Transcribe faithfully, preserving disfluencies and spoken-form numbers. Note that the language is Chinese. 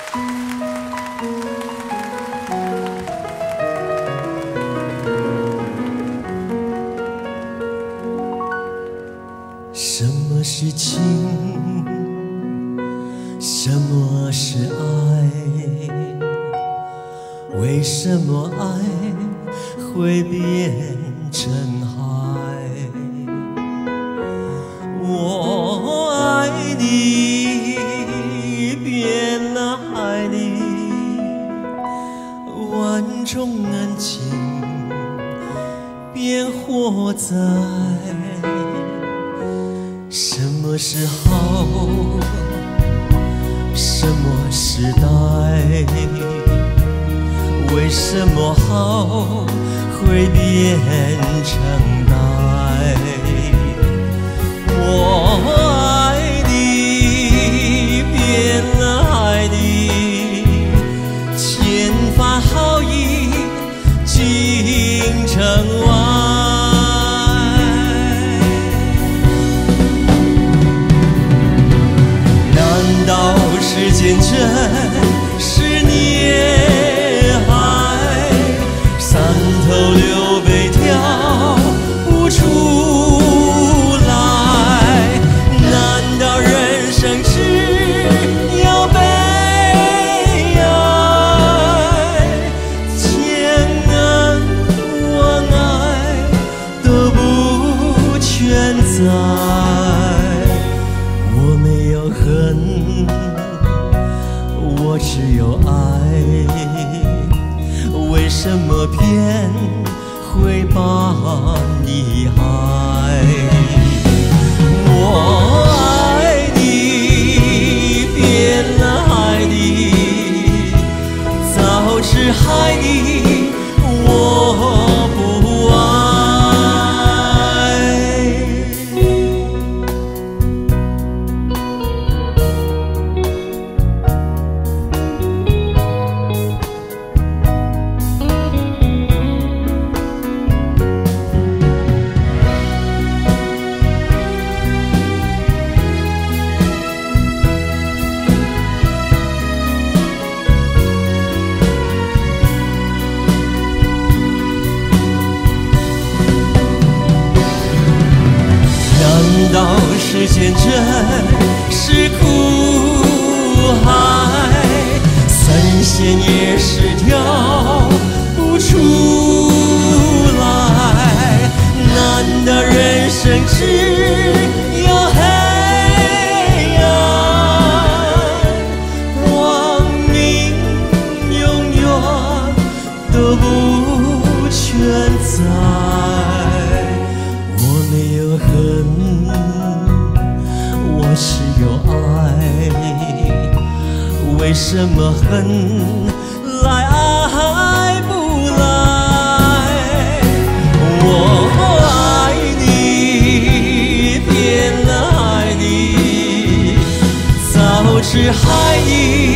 什么是情？什么是爱？为什么爱会变成海？我爱你，变了爱你，万种恩情变火灾。什么是好？什么时代？为什么好会变成歹？我爱你，变了爱你，千番好意尽成歪。难道世间真是孽海？三头六臂跳不出来。难道人生只有悲哀？千恩万爱都不全在。我没有恨，我只有爱，为什么偏会把你害？我爱你，变了爱你，早知害你，我不爱。难道世间真是苦海？神仙也是跳不出来。难道人生只有黑暗？光明永远都不全在。我没有恨，我只有爱，为什么恨来爱不来？我爱你，变了爱你，早知害你。